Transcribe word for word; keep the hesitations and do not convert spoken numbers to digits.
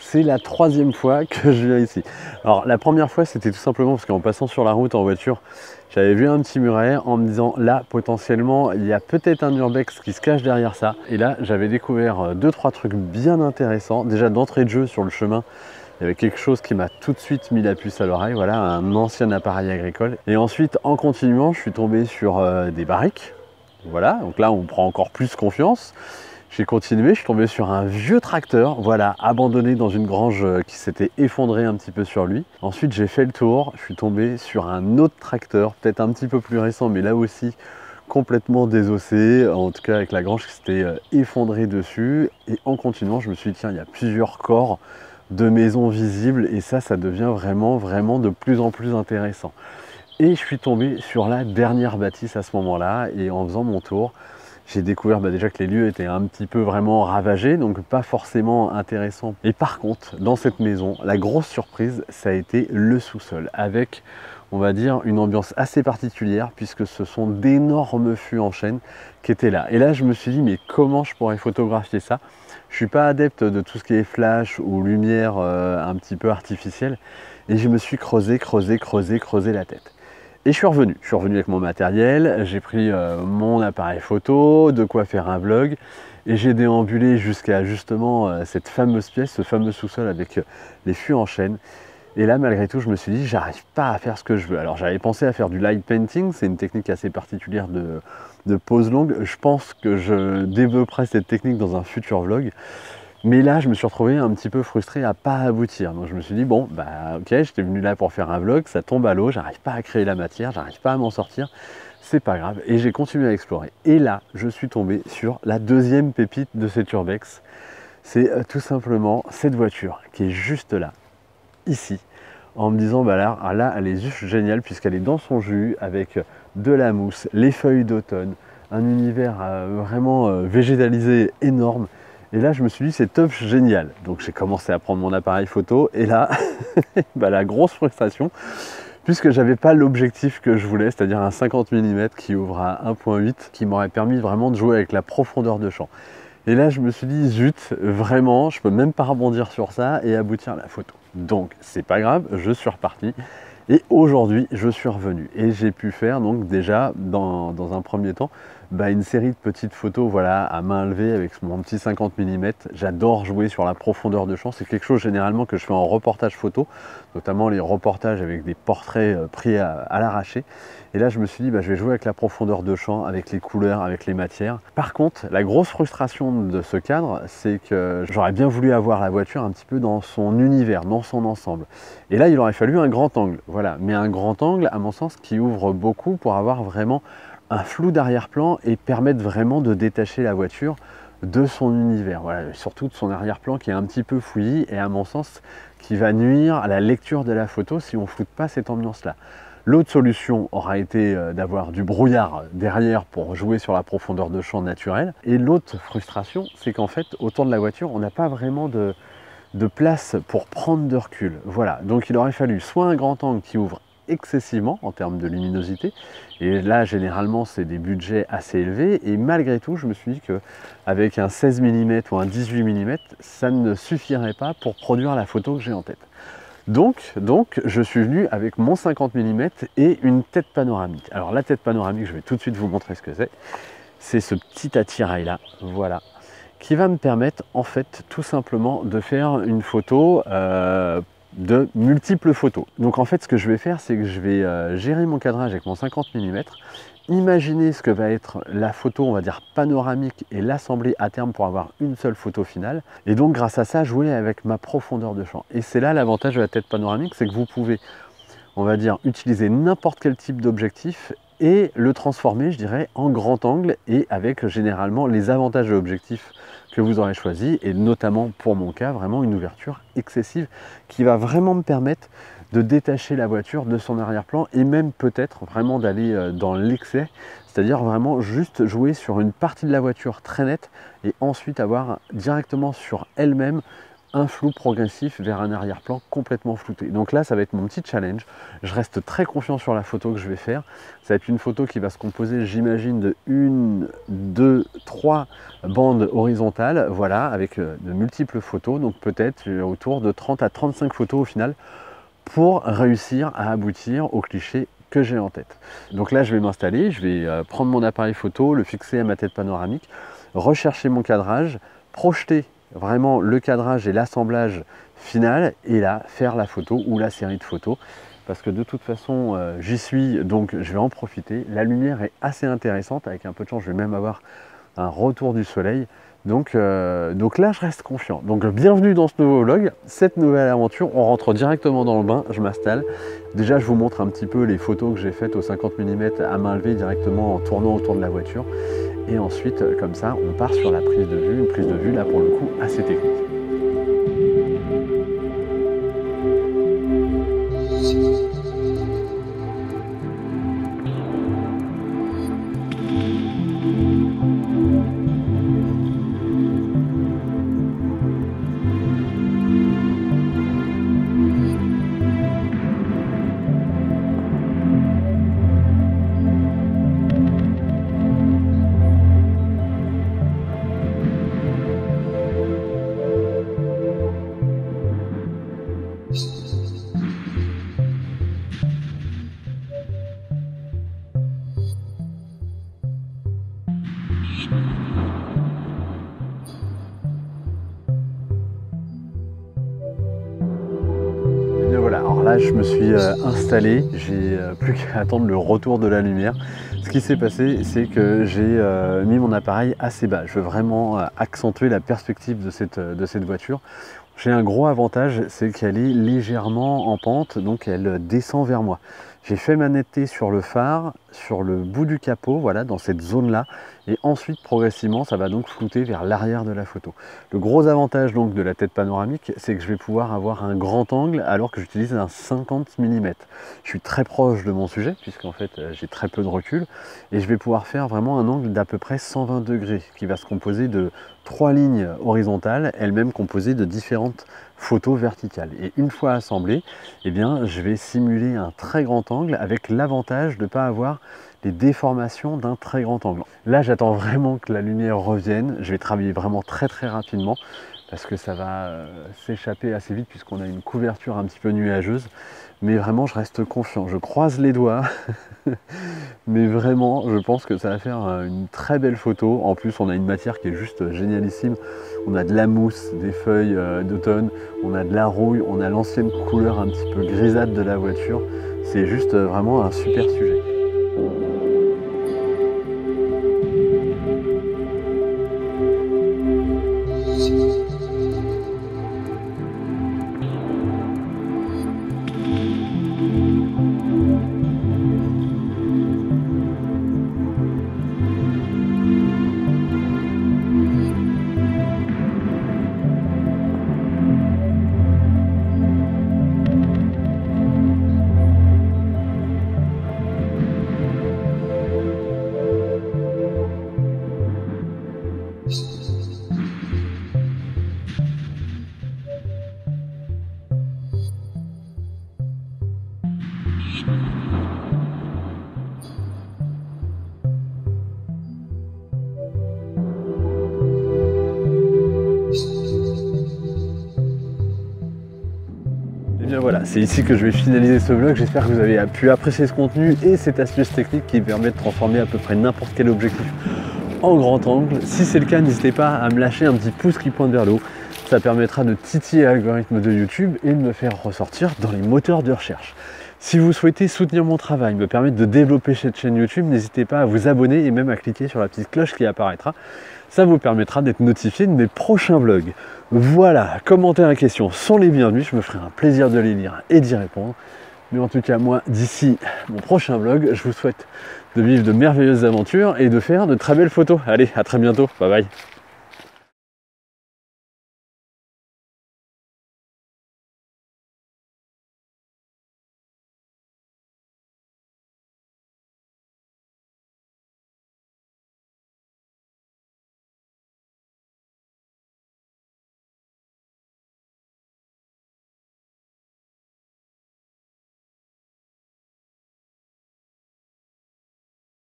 C'est la troisième fois que je viens ici. Alors la première fois c'était tout simplement parce qu'en passant sur la route en voiture, j'avais vu un petit muret en me disant là potentiellement il y a peut-être un urbex qui se cache derrière ça. Et là j'avais découvert deux trois trucs bien intéressants. Déjà d'entrée de jeu sur le chemin, il y avait quelque chose qui m'a tout de suite mis la puce à l'oreille, voilà, un ancien appareil agricole. Et ensuite en continuant je suis tombé sur euh, des barriques. Voilà, donc là on prend encore plus confiance. J'ai continué, je suis tombé sur un vieux tracteur, voilà, abandonné dans une grange qui s'était effondrée un petit peu sur lui. Ensuite, j'ai fait le tour, je suis tombé sur un autre tracteur, peut-être un petit peu plus récent, mais là aussi complètement désossé, en tout cas avec la grange qui s'était effondrée dessus. Et en continuant, je me suis dit, tiens, il y a plusieurs corps de maisons visibles et ça, ça devient vraiment, vraiment de plus en plus intéressant. Et je suis tombé sur la dernière bâtisse à ce moment-là et en faisant mon tour, j'ai découvert bah, déjà que les lieux étaient un petit peu vraiment ravagés, donc pas forcément intéressant. Et par contre, dans cette maison, la grosse surprise, ça a été le sous-sol, avec, on va dire, une ambiance assez particulière, puisque ce sont d'énormes fûts en chêne qui étaient là. Et là, je me suis dit, mais comment je pourrais photographier ça? Je suis pas adepte de tout ce qui est flash ou lumière euh, un petit peu artificielle, et je me suis creusé, creusé, creusé, creusé la tête. Et je suis revenu, je suis revenu avec mon matériel, j'ai pris euh, mon appareil photo, de quoi faire un vlog, et j'ai déambulé jusqu'à justement euh, cette fameuse pièce, ce fameux sous-sol avec euh, les fûts en chêne. Et là, malgré tout, je me suis dit, j'arrive pas à faire ce que je veux. Alors j'avais pensé à faire du light painting, c'est une technique assez particulière de, de pose longue. Je pense que je développerai cette technique dans un futur vlog. Mais là, je me suis retrouvé un petit peu frustré à pas aboutir. Donc je me suis dit, bon, bah ok, j'étais venu là pour faire un vlog, ça tombe à l'eau, j'arrive pas à créer la matière, j'arrive pas à m'en sortir, c'est pas grave. Et j'ai continué à explorer. Et là, je suis tombé sur la deuxième pépite de cet urbex. C'est euh, tout simplement cette voiture qui est juste là, ici, en me disant, bah là, là elle est juste géniale puisqu'elle est dans son jus, avec de la mousse, les feuilles d'automne, un univers euh, vraiment euh, végétalisé énorme. Et là, je me suis dit, c'est top, génial. Donc, j'ai commencé à prendre mon appareil photo. Et là, bah, la grosse frustration, puisque j'avais pas l'objectif que je voulais, c'est-à-dire un cinquante millimètres qui ouvre à un point huit, qui m'aurait permis vraiment de jouer avec la profondeur de champ. Et là, je me suis dit, zut, vraiment, je peux même pas rebondir sur ça et aboutir à la photo. Donc, c'est pas grave, je suis reparti. Et aujourd'hui, je suis revenu et j'ai pu faire donc déjà dans, dans un premier temps bah, une série de petites photos voilà, à main levée avec mon petit cinquante millimètres. J'adore jouer sur la profondeur de champ. C'est quelque chose généralement que je fais en reportage photo, notamment les reportages avec des portraits pris à, à l'arraché. Et là, je me suis dit, bah, je vais jouer avec la profondeur de champ, avec les couleurs, avec les matières. Par contre, la grosse frustration de ce cadre, c'est que j'aurais bien voulu avoir la voiture un petit peu dans son univers, dans son ensemble. Et là, il aurait fallu un grand angle. Voilà, mais un grand angle, à mon sens, qui ouvre beaucoup pour avoir vraiment un flou d'arrière-plan et permettre vraiment de détacher la voiture de son univers, voilà, surtout de son arrière-plan qui est un petit peu fouillis et à mon sens qui va nuire à la lecture de la photo si on ne floute pas cette ambiance-là. L'autre solution aura été d'avoir du brouillard derrière pour jouer sur la profondeur de champ naturelle. Et l'autre frustration, c'est qu'en fait, autour de la voiture, on n'a pas vraiment de, de place pour prendre de recul. Voilà, donc il aurait fallu soit un grand angle qui ouvre excessivement en termes de luminosité, et là généralement c'est des budgets assez élevés, et malgré tout je me suis dit qu'avec un seize millimètres ou un dix-huit millimètres ça ne suffirait pas pour produire la photo que j'ai en tête. Donc, donc je suis venu avec mon cinquante millimètres et une tête panoramique. Alors la tête panoramique, je vais tout de suite vous montrer ce que c'est. C'est ce petit attirail là, voilà, qui va me permettre en fait tout simplement de faire une photo euh, de multiples photos. Donc en fait ce que je vais faire, c'est que je vais euh, gérer mon cadrage avec mon cinquante millimètres, imaginer ce que va être la photo, on va dire panoramique, et l'assembler à terme pour avoir une seule photo finale. Et donc grâce à ça, jouer avec ma profondeur de champ. Et c'est là l'avantage de la tête panoramique, c'est que vous pouvez, on va dire, utiliser n'importe quel type d'objectif et le transformer, je dirais, en grand angle et avec généralement les avantages de l'objectif que vous aurez choisi, et notamment pour mon cas, vraiment une ouverture excessive qui va vraiment me permettre de détacher la voiture de son arrière-plan et même peut-être vraiment d'aller dans l'excès, c'est-à-dire vraiment juste jouer sur une partie de la voiture très nette et ensuite avoir directement sur elle-même un flou progressif vers un arrière-plan complètement flouté. Donc là, ça va être mon petit challenge. Je reste très confiant sur la photo que je vais faire. Ça va être une photo qui va se composer, j'imagine, de une, deux, trois bandes horizontales, voilà, avec de multiples photos, donc peut-être autour de trente à trente-cinq photos au final, pour réussir à aboutir au cliché que j'ai en tête. Donc là, je vais m'installer, je vais prendre mon appareil photo, le fixer à ma tête panoramique, rechercher mon cadrage, projeter vraiment le cadrage et l'assemblage final, et là, faire la photo ou la série de photos. Parce que de toute façon, euh, j'y suis, donc je vais en profiter. La lumière est assez intéressante, avec un peu de chance, je vais même avoir un retour du soleil. Donc, euh, donc là, je reste confiant. Donc bienvenue dans ce nouveau vlog, cette nouvelle aventure. On rentre directement dans le bain, je m'installe. Déjà, je vous montre un petit peu les photos que j'ai faites au cinquante millimètres à main levée directement en tournant autour de la voiture. Et ensuite, comme ça, on part sur la prise de vue, une prise de vue là pour le coup assez technique. Voilà, alors là je me suis euh, installé, j'ai euh, plus qu'à attendre le retour de la lumière. Ce qui s'est passé, c'est que j'ai euh, mis mon appareil assez bas. Je veux vraiment euh, accentuer la perspective de cette, de cette voiture. J'ai un gros avantage, c'est qu'elle est légèrement en pente, donc elle descend vers moi. J'ai fait ma netteté sur le phare, sur le bout du capot, voilà, dans cette zone-là. Et ensuite, progressivement, ça va donc flouter vers l'arrière de la photo. Le gros avantage donc de la tête panoramique, c'est que je vais pouvoir avoir un grand angle alors que j'utilise un cinquante millimètres. Je suis très proche de mon sujet, puisqu'en fait, j'ai très peu de recul. Et je vais pouvoir faire vraiment un angle d'à peu près cent vingt degrés, qui va se composer de trois lignes horizontales, elles-mêmes composées de différentes photos verticales. Et une fois assemblées, eh bien, je vais simuler un très grand angle avec l'avantage de ne pas avoir les déformations d'un très grand angle. Là, j'attends vraiment que la lumière revienne. Je vais travailler vraiment très très rapidement parce que ça va euh, s'échapper assez vite puisqu'on a une couverture un petit peu nuageuse. Mais vraiment, je reste confiant. Je croise les doigts. Mais vraiment, je pense que ça va faire une très belle photo. En plus, on a une matière qui est juste génialissime. On a de la mousse, des feuilles euh, d'automne, on a de la rouille, on a l'ancienne couleur un petit peu grisâtre de la voiture. C'est juste euh, vraiment un super sujet. bien voilà, c'est ici que je vais finaliser ce vlog. J'espère que vous avez pu apprécier ce contenu et cette astuce technique qui permet de transformer à peu près n'importe quel objectif en grand angle. Si c'est le cas, n'hésitez pas à me lâcher un petit pouce qui pointe vers le haut. Ça permettra de titiller l'algorithme de YouTube et de me faire ressortir dans les moteurs de recherche. Si vous souhaitez soutenir mon travail, me permettre de développer cette chaîne YouTube, n'hésitez pas à vous abonner et même à cliquer sur la petite cloche qui apparaîtra. Ça vous permettra d'être notifié de mes prochains vlogs. Voilà, commentaires et questions sont les bienvenus. Je me ferai un plaisir de les lire et d'y répondre. Mais en tout cas, moi, d'ici mon prochain vlog, je vous souhaite de vivre de merveilleuses aventures et de faire de très belles photos. Allez, à très bientôt. Bye bye.